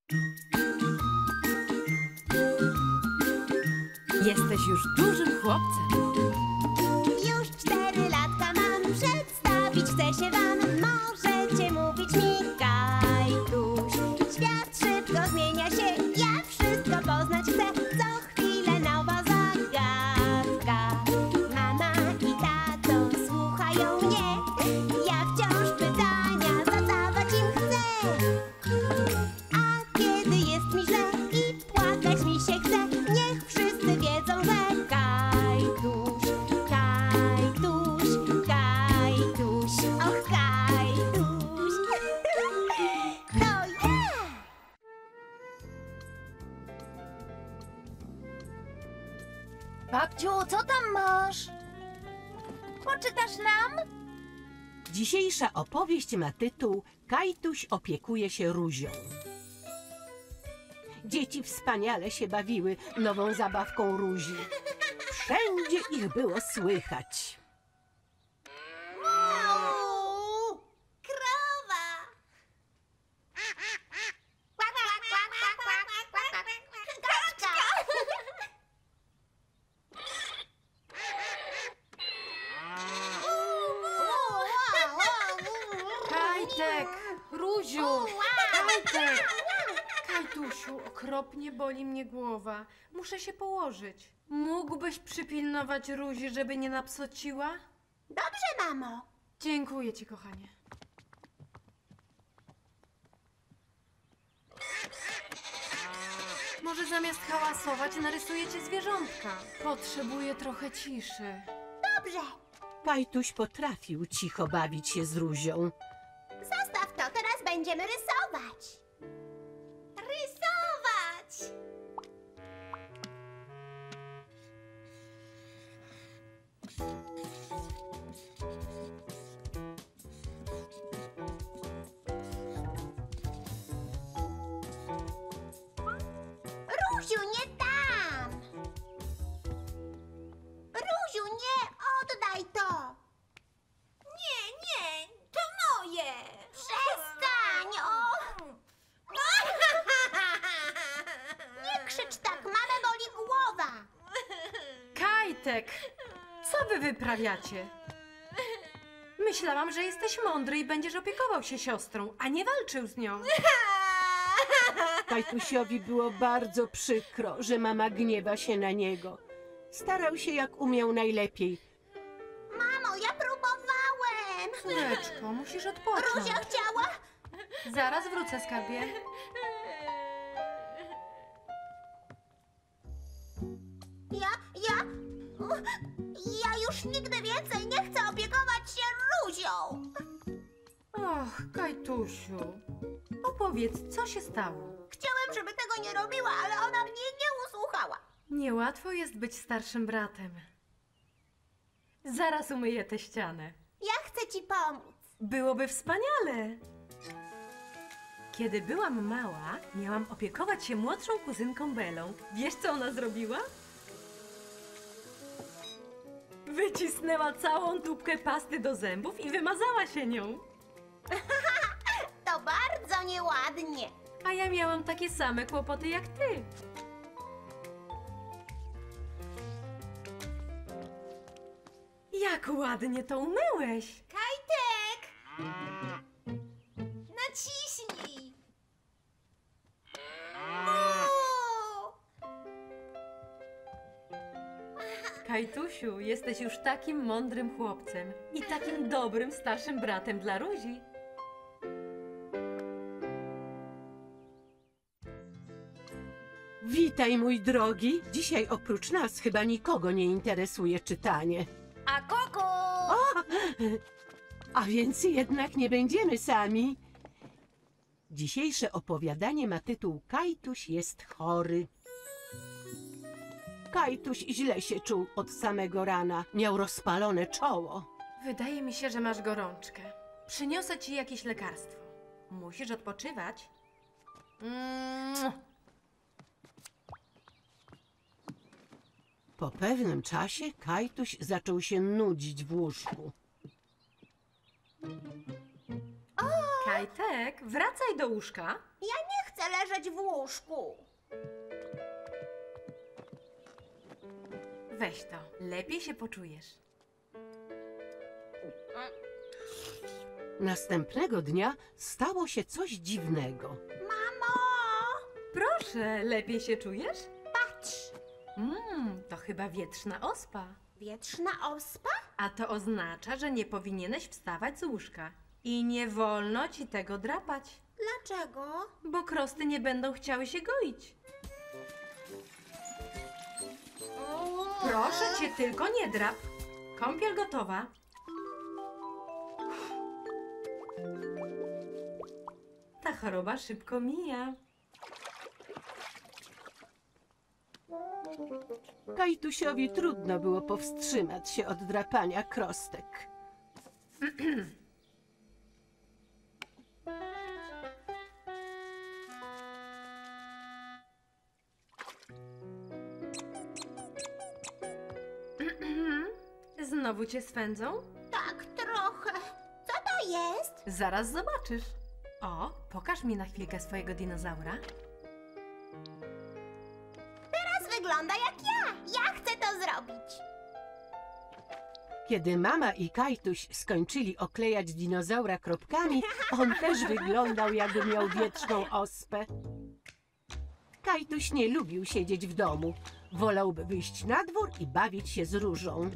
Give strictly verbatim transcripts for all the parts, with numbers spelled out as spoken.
Jesteś już dużym chłopcem. Już cztery latka mam, przedstawić chcę się wam. Możecie mówić mi Kajtuś. Świat szybko zmienia się, ja wszystko poznać chcę. Co chwilę nowa zagadka. Mama i tato słuchają mnie. Ja wciąż pytania zadawać im chcę. A kiedy jest mi źle i płakać mi się chce, niech wszyscy wiedzą, że Kajtuś, Kajtuś, Kajtuś, och Kajtuś, to ja! Babciu, co tam masz? Poczytasz nam? Dzisiejsza opowieść ma tytuł Kajtuś opiekuje się Ruzią. Dzieci wspaniale się bawiły nową zabawką Ruzi. Wszędzie ich było słychać. Au! Krowa! Kwak, kwak, kwak, kwak, kwak, kwak, kwak. Kaczka! Kajtek, Ruziu, Kajtek. Kajtusiu, okropnie boli mnie głowa. Muszę się położyć. Mógłbyś przypilnować Ruzi, żeby nie napsociła? Dobrze, mamo. Dziękuję ci, kochanie. Może zamiast hałasować narysujecie zwierzątka? Potrzebuję trochę ciszy. Dobrze. Kajtuś potrafił cicho bawić się z Ruzią. Zostaw to, teraz będziemy rysować. Rysować! Ruziu, nie tam! Ruziu, nie, oddaj to! Nie, nie, to moje! Przestań! O! Nie krzycz tak, mamę boli głowa! Kajtek, co wy wyprawiacie? Myślałam, że jesteś mądry i będziesz opiekował się siostrą, a nie walczył z nią. Kajtusiowi było bardzo przykro, że mama gniewa się na niego. Starał się jak umiał najlepiej. Mamo, ja próbowałem! Córeczko, musisz odpocząć. Ruzia chciała? Zaraz wrócę, skarbie. Ja, ja... Ja już nigdy więcej nie chcę opiekować się Ruzią! Och, Kajtusiu, opowiedz, co się stało? Chciałem, żeby tego nie robiła, ale ona mnie nie usłuchała. Niełatwo jest być starszym bratem. Zaraz umyję tę ścianę. Ja chcę ci pomóc. Byłoby wspaniale. Kiedy byłam mała, miałam opiekować się młodszą kuzynką Belą. Wiesz, co ona zrobiła? Wycisnęła całą tubkę pasty do zębów i wymazała się nią. To bardzo nieładnie. A ja miałam takie same kłopoty jak ty. Jak ładnie to umyłeś. Kajtek! Naciśnij! Uuu! Kajtusiu, jesteś już takim mądrym chłopcem i takim dobrym starszym bratem dla Ruzi. Witaj, mój drogi. Dzisiaj oprócz nas chyba nikogo nie interesuje czytanie. A koko! O! A więc jednak nie będziemy sami. Dzisiejsze opowiadanie ma tytuł Kajtuś jest chory. Kajtuś źle się czuł od samego rana. Miał rozpalone czoło. Wydaje mi się, że masz gorączkę. Przyniosę ci jakieś lekarstwo. Musisz odpoczywać. Mm. Po pewnym czasie Kajtuś zaczął się nudzić w łóżku. Kajtek, wracaj do łóżka. Ja nie chcę chcę leżeć w łóżku. Weź to, lepiej się poczujesz. Następnego dnia stało się coś dziwnego. Mamo, Proszę, lepiej się czujesz? patrz. Mmm, to chyba wietrzna ospa. Wietrzna ospa? A to oznacza, że nie powinieneś wstawać z łóżka. I nie wolno ci tego drapać, Dlaczego? bo krosty nie będą chciały się goić. Proszę cię, tylko nie drap. Kąpiel gotowa. Ta choroba szybko mija. Kajtusiowi trudno było powstrzymać się od drapania krostek. Znowu cię swędzą? Tak, trochę. Co to jest? Zaraz zobaczysz. O, pokaż mi na chwilkę swojego dinozaura. Teraz wygląda jak ja. Ja chcę to zrobić. Kiedy mama i Kajtuś skończyli oklejać dinozaura kropkami, on też wyglądał, jakby miał wietrzną ospę. Kajtuś nie lubił siedzieć w domu. Wolałby wyjść na dwór i bawić się z Różą.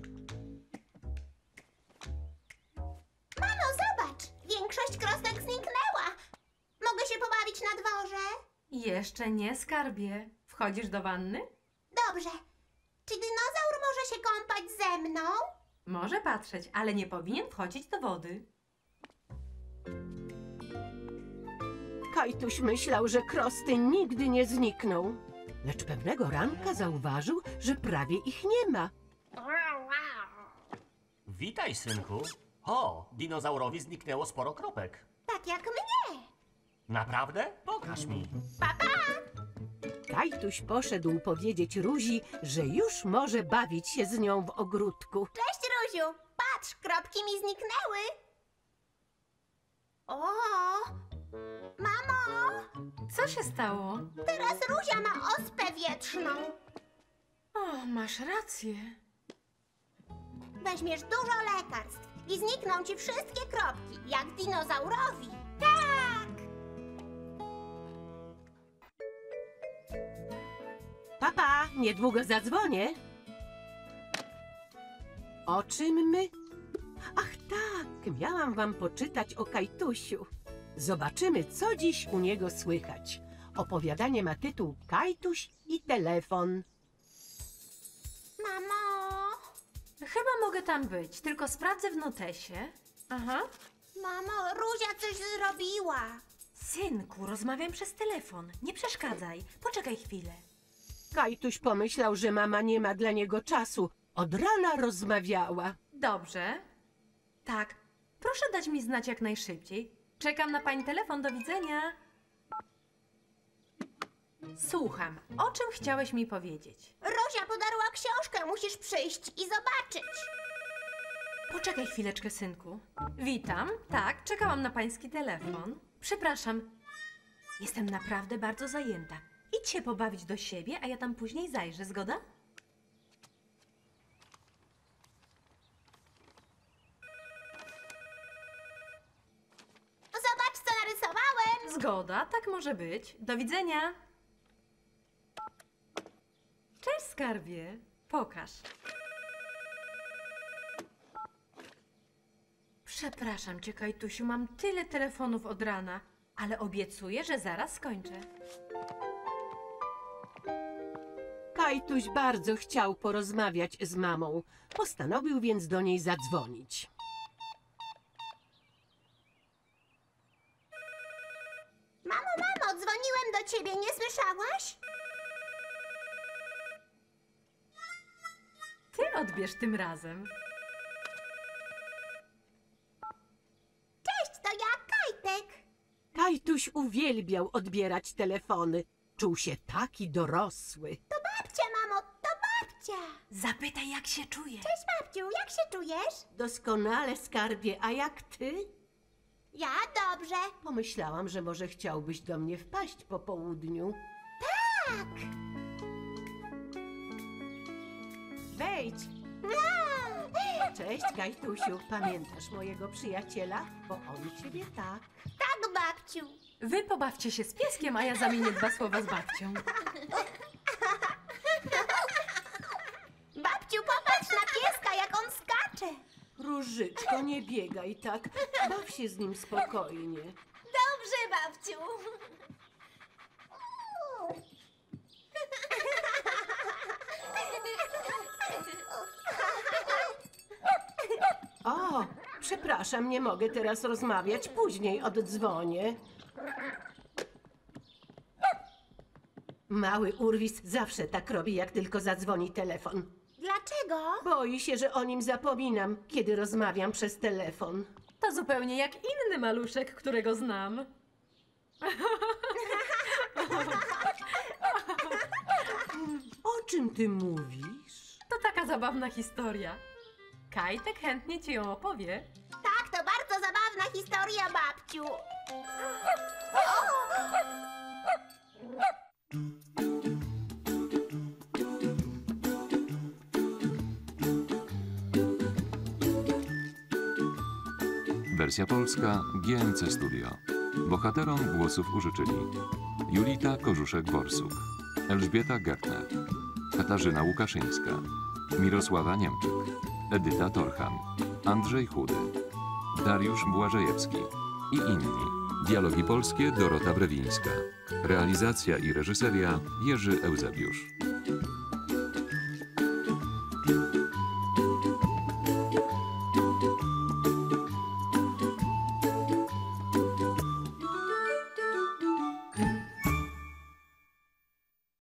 Mamo, zobacz. Większość krostek zniknęła. Mogę się pobawić na dworze? Jeszcze nie, skarbie. Wchodzisz do wanny? Dobrze. Czy dinozaur może się kąpać ze mną? Może patrzeć, ale nie powinien wchodzić do wody. Kajtuś myślał, że krosty nigdy nie znikną. Lecz pewnego ranka zauważył, że prawie ich nie ma. Witaj, synku. O, dinozaurowi zniknęło sporo kropek. Tak jak mnie. Naprawdę? Pokaż mi. Kajtuś poszedł powiedzieć Ruzi, że już może bawić się z nią w ogródku. Cześć, Ruziu. Patrz, kropki mi zniknęły. O, mamo, Co się stało? teraz Ruzia ma ospę wietrzną. O, masz rację. Weźmiesz dużo lekarstw i znikną ci wszystkie kropki, jak dinozaurowi. Tak! Papa, niedługo zadzwonię. O czym my? Ach tak, miałam wam poczytać o Kajtusiu. Zobaczymy, co dziś u niego słychać. Opowiadanie ma tytuł Kajtuś i telefon. Mamo, Chyba mogę tam być, tylko sprawdzę w notesie. Aha. mamo, Ruzia coś zrobiła. Synku, rozmawiam przez telefon. Nie przeszkadzaj. Poczekaj chwilę. Kajtuś pomyślał, że mama nie ma dla niego czasu. Od rana rozmawiała. Dobrze. Tak. Proszę dać mi znać jak najszybciej. Czekam na pani telefon. Do widzenia. Słucham. O czym chciałeś mi powiedzieć? Ruzia podarła książkę, musisz przyjść i zobaczyć. Poczekaj chwileczkę, synku. Witam. Tak, czekałam na pański telefon. Przepraszam. Jestem naprawdę bardzo zajęta. Idź się pobawić do siebie, a ja tam później zajrzę. Zgoda? Zobacz, co narysowałem. Zgoda, tak może być. Do widzenia. Cześć, skarbie. Pokaż. Przepraszam cię, Kajtusiu, mam tyle telefonów od rana, ale obiecuję, że zaraz skończę. Kajtuś bardzo chciał porozmawiać z mamą. Postanowił więc do niej zadzwonić. Mamo, mamo, dzwoniłem do ciebie, nie słyszałaś? Ty odbierz tym razem. Cześć, to ja, Kajtek. Kajtuś uwielbiał odbierać telefony. Czuł się taki dorosły. To babcia, mamo, to babcia. Zapytaj, jak się czuje. Cześć, babciu, jak się czujesz? Doskonale, skarbie, a jak ty? Ja dobrze. Pomyślałam, że może chciałbyś do mnie wpaść po południu. Tak. Wejdź! Cześć, Kajtusiu. Pamiętasz mojego przyjaciela? Bo on ciebie tak. Tak, babciu. Wy pobawcie się z pieskiem, a ja zamienię dwa słowa z babcią. Babciu, popatrz na pieska, jak on skacze. Różyczko, nie biegaj tak. Baw się z nim spokojnie. Dobrze, babciu. O, przepraszam, nie mogę teraz rozmawiać. Później oddzwonię. Mały urwis zawsze tak robi, jak tylko zadzwoni telefon. Dlaczego? Boi się, że o nim zapominam, kiedy rozmawiam przez telefon. To zupełnie jak inny maluszek, którego znam. O czym ty mówisz? To taka zabawna historia. Kajtek chętnie ci ją opowie. Tak, to bardzo zabawna historia, babciu. Wersja polska G M C Studio. Bohaterom głosów użyczyli Julita Korzuszek-Borsuk, Elżbieta Gertner, Katarzyna Łukaszyńska, Mirosława Niemczyk, Edyta Torchan, Andrzej Chudy, Dariusz Błażejewski i inni. Dialogi polskie Dorota Brewińska. Realizacja i reżyseria Jerzy Eusebiusz.